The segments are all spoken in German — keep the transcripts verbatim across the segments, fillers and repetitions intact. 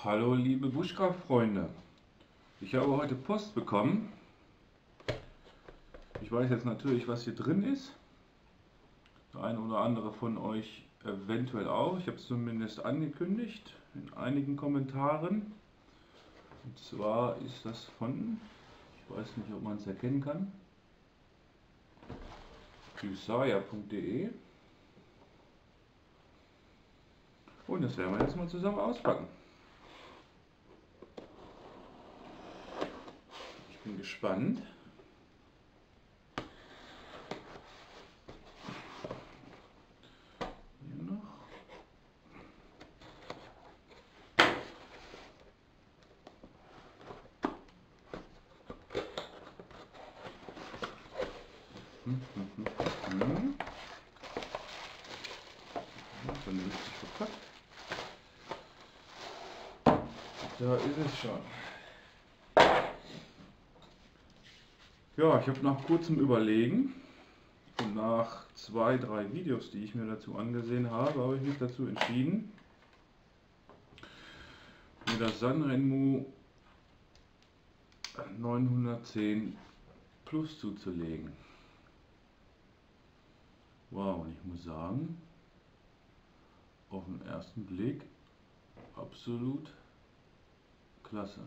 Hallo liebe Bushcraft-Freunde, ich habe heute Post bekommen. Ich weiß jetzt natürlich, was hier drin ist. Der eine oder andere von euch eventuell auch. Ich habe es zumindest angekündigt in einigen Kommentaren. Und zwar ist das von, ich weiß nicht, ob man es erkennen kann, Gysaya punkt de. Und das werden wir jetzt mal zusammen auspacken. Ich bin gespannt. Hier noch. Hm, hm, hm, hm. Ja, vernünftig verpackt. Da ist es schon. Ja, ich habe nach kurzem Überlegen und nach zwei, drei Videos, die ich mir dazu angesehen habe, habe ich mich dazu entschieden, mir das Sanrenmu neunhundertzehn Plus zuzulegen. Wow, und ich muss sagen, auf den ersten Blick absolut klasse.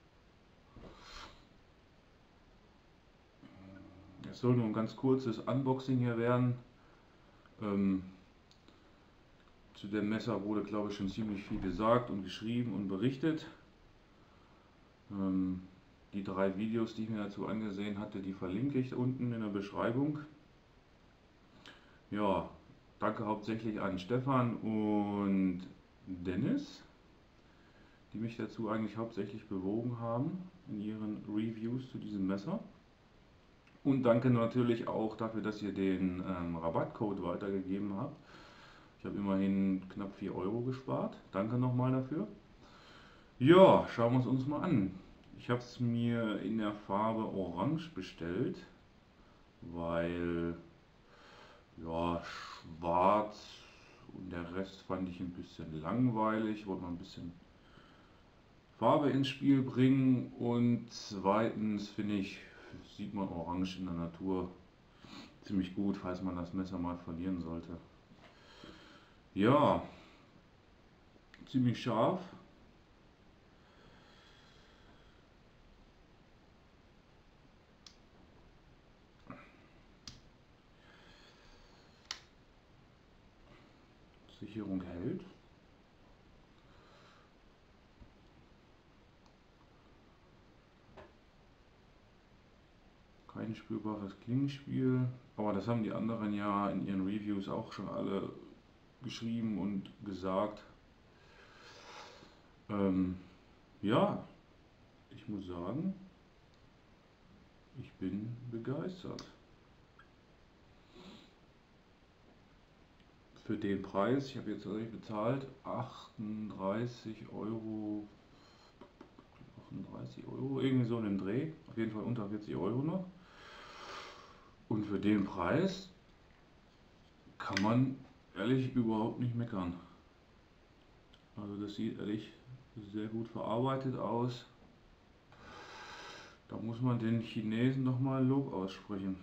Es soll nur ein ganz kurzes Unboxing hier werden. Ähm, zu dem Messer wurde, glaube ich, schon ziemlich viel gesagt und geschrieben und berichtet. Ähm, die drei Videos, die ich mir dazu angesehen hatte, die verlinke ich unten in der Beschreibung. Ja, danke hauptsächlich an Stefan und Dennis, die mich dazu eigentlich hauptsächlich bewogen haben in ihren Reviews zu diesem Messer. Und danke natürlich auch dafür, dass ihr den ähm, Rabattcode weitergegeben habt. Ich habe immerhin knapp vier Euro gespart. Danke nochmal dafür. Ja, schauen wir es uns mal an. Ich habe es mir in der Farbe Orange bestellt, weil ja, schwarz und der Rest fand ich ein bisschen langweilig. Ich wollte mal ein bisschen Farbe ins Spiel bringen und zweitens finde ich, sieht man Orange in der Natur ziemlich gut, falls man das Messer mal verlieren sollte. Ja, ziemlich scharf. Sicherung hält. Kein spürbares Klingenspiel, aber das haben die anderen ja in ihren Reviews auch schon alle geschrieben und gesagt. Ähm, ja, ich muss sagen, ich bin begeistert. Für den Preis, ich habe jetzt tatsächlich bezahlt, achtunddreißig Euro, achtunddreißig Euro, irgendwie so in dem Dreh, auf jeden Fall unter vierzig Euro noch. Und für den Preis kann man ehrlich überhaupt nicht meckern. Also das sieht ehrlich sehr gut verarbeitet aus. Da muss man den Chinesen noch mal Lob aussprechen.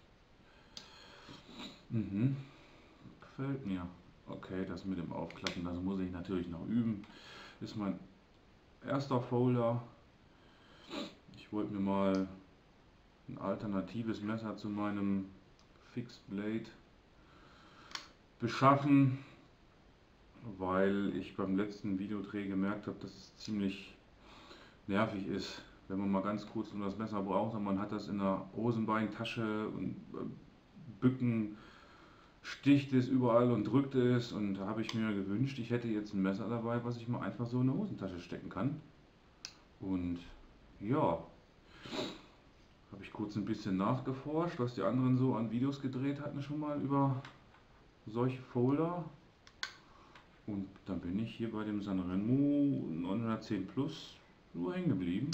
Mhm. Gefällt mir. Okay, das mit dem Aufklappen, das muss ich natürlich noch üben. Ist mein erster Folder. Ich wollte mir mal ein alternatives Messer zu meinem Fixed Blade beschaffen, weil ich beim letzten Videodreh gemerkt habe, dass es ziemlich nervig ist, wenn man mal ganz kurz um das Messer braucht und man hat das in der Hosenbeintasche und Bücken sticht es überall und drückt es, und da habe ich mir gewünscht, ich hätte jetzt ein Messer dabei, was ich mal einfach so in eine Hosentasche stecken kann. Und ja, habe ich kurz ein bisschen nachgeforscht, was die anderen so an Videos gedreht hatten schon mal über solche Folder. Und dann bin ich hier bei dem Sanrenmu neunhundertzehn Plus nur hängen geblieben,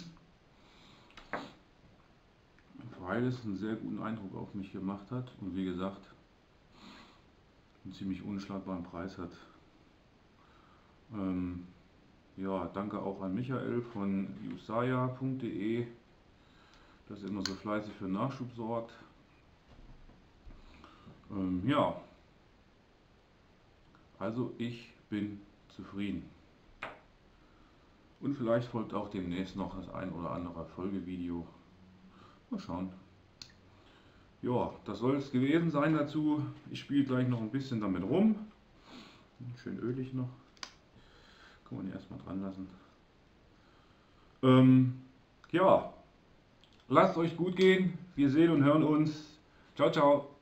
weil es einen sehr guten Eindruck auf mich gemacht hat und wie gesagt einen ziemlich unschlagbaren Preis hat. Ähm, ja, danke auch an Michael von usaya punkt de, dass er immer so fleißig für Nachschub sorgt. Ähm, ja, also ich bin zufrieden. Und vielleicht folgt auch demnächst noch das ein oder andere Folgevideo. Mal schauen. Ja, das soll es gewesen sein dazu. Ich spiele gleich noch ein bisschen damit rum. Schön ölig noch. Kann man hier erstmal dran lassen. Ähm, ja, lasst euch gut gehen. Wir sehen und hören uns. Ciao, ciao.